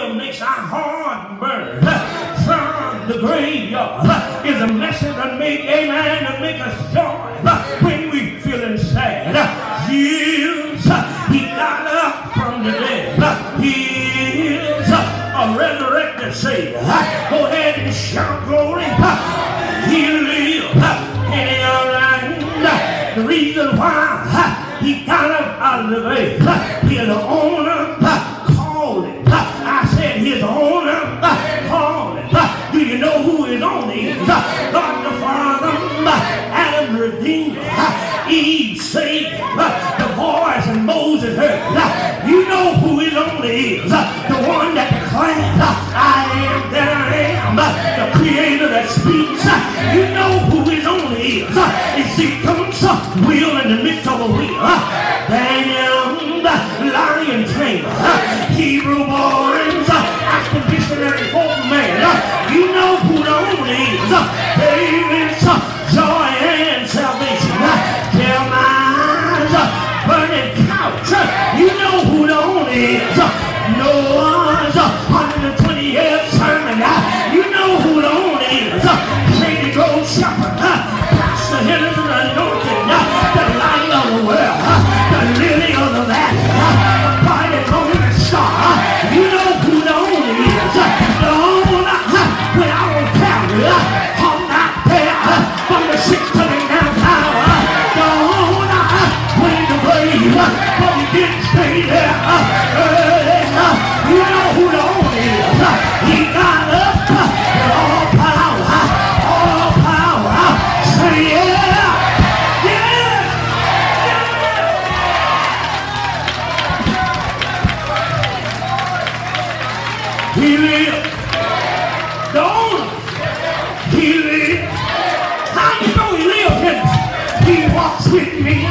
still makes our heart burn. From the graveyard is a message that make, amen, to make us joy when we feeling sad. Jesus, he got up from the dead. He is a resurrected Savior. Go ahead and shout glory. He lives in your land. The reason why he got up out of the grave, his owner called it. I said his owner called it. Do you know who his owner is? God the Father, Adam Redeemer, Eve saved, the voice and Moses heard. You know who his owner is? The one that declared, I am that I am, the creator that speaks. You know who his owner is. He comes wheel in the midst of a wheel. Daniel, lion tamer, Hebrew boys, expeditionary folk man. You know who the owner is. David's joy and salvation. Jeremiah's burning couch. You know who the owner is. Noah's 120-year sermon. You know who the owner is. Shady Grove shepherd. Pastor Henderson anointed. The light of the world. The lily of the valley. The bright and morning star. You know who the owner is. The owner when I was Calvary on that prayer from the 6 to the 9th hour. The owner went in the grave, but he didn't stay there. You know who the owner is. He got up with all power. All power. Say yeah. Yeah. Yeah. He lives. The owner, he lives. How do you know he lives? He walks with me.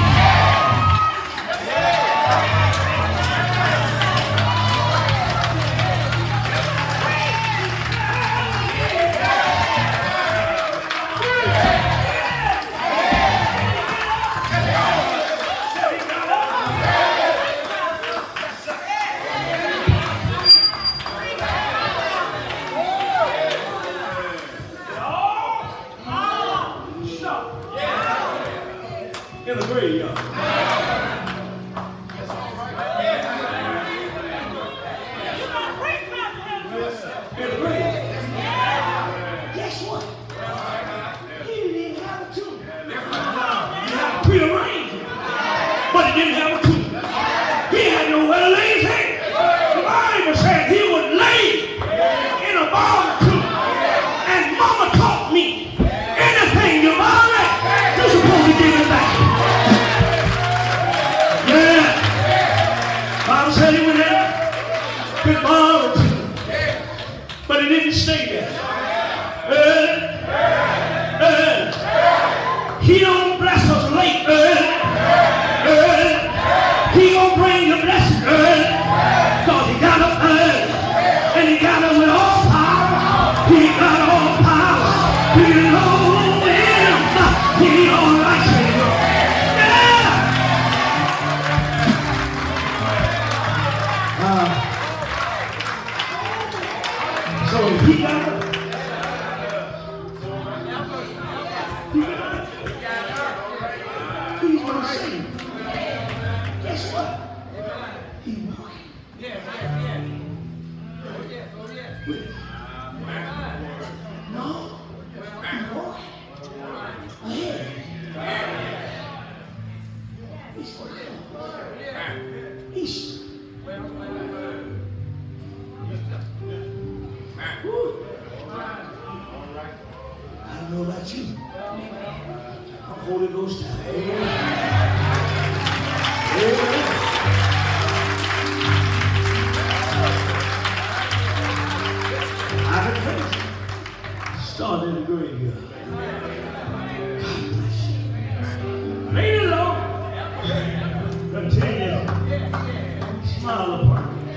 In the graveyard. Guess what? He didn't have a tomb. He had prearranged, but he didn't have a tomb. He had nowhere to lay his head. The Bible said he would lay in a borrowed tomb. And Mama taught me, anything you borrow, you're supposed to give it back. Bible said he went there, could borrow tomb, but he didn't stay there. He don't bless us late. He gonna bring the blessing early, because he got us early, and he got us with all power. He got all power. He know him. He all right. So he got it. He's going to sing. Guess what? He walking. No. He walking. Ahead. He's for real. He's I don't know about you. I'm Holy Ghost time. Amen. I confess. Started in the graveyard. God bless you. Lady Lord, continue. Smile upon me.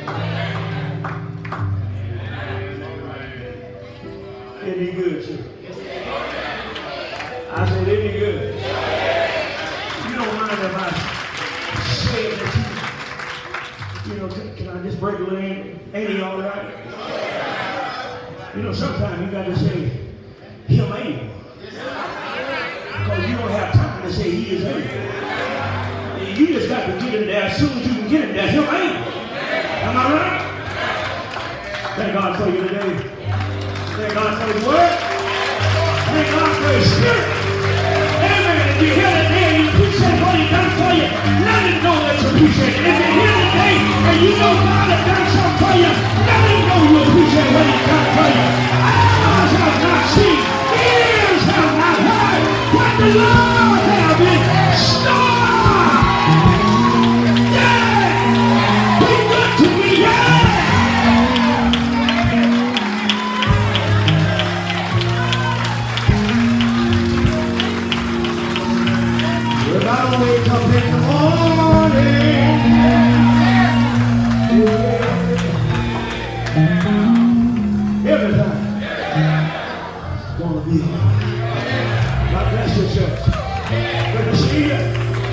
Isn't he good, sir? I said, isn't he good? You don't mind if I say that you know, can I just break a leg? Ain't he all right? You know, sometimes you got to say, him able. Because you don't have time to say he is able. You just got to get him there. As soon as you can get him there, him able. Am I right? Thank God for you today. Thank God for his word. Thank God for his spirit. Amen. If you're here today and you appreciate what he done for you, let him know that you appreciate it. If you're here today and you know God has done something for you, let him know you appreciate what he's done for you. Eyes have not seen, ears have not heard what the Lord has been stored. Yeah! Be good to me, yeah! If I don't wake up in the morning, every time it's gonna be alright. God bless you, church. Good to see you.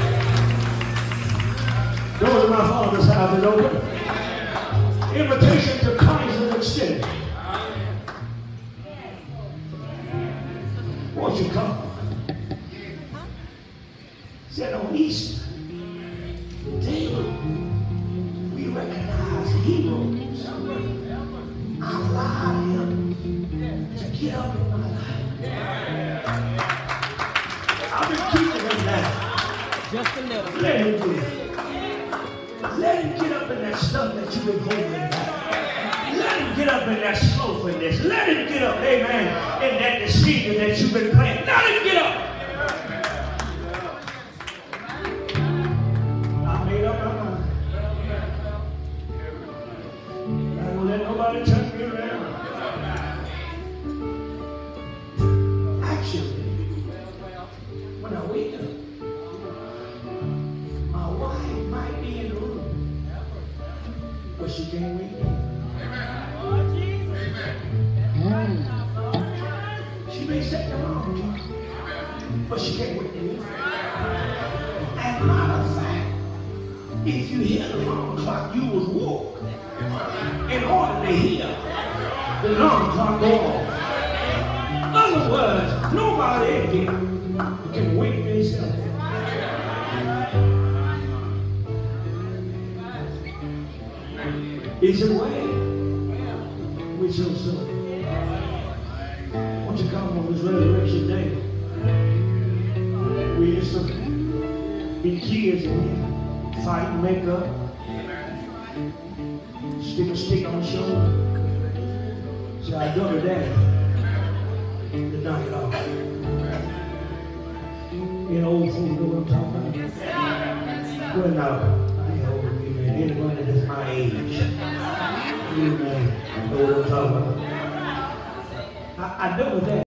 Doors of my Father's house is open. Invitation to Christ is extended. Won't you come? Said on Easter, daily we recognize heroes. I allowed him to get up in my life. I've been keeping him down. Just a little. Let him do it. Let him get up in that stuff that you've been holding back. Let him get up in that slothfulness. Let him get up, amen, in that decision that you've been playing. Let him get up. I made up my mind. I don't let nobody turn me around. Actually, when I wake up, my wife might be in the room, but she can't wake me. She may set the alarm clock, but she can't wake me. As a matter of fact, if you hear the alarm clock, you was woke in order to hear the alarm clock go off. In other words, nobody in here can wake themselves. Is it way with your soul? Won't you come on this resurrection day? We used to be kids and fight and make up, stick a stick on the shoulder. So I go to daddy to knock it off. You know, old fool know what I'm talking about? Well, no, I ain't old with me, man. Anybody that's my age, you man, know what I'm talking about. I know that.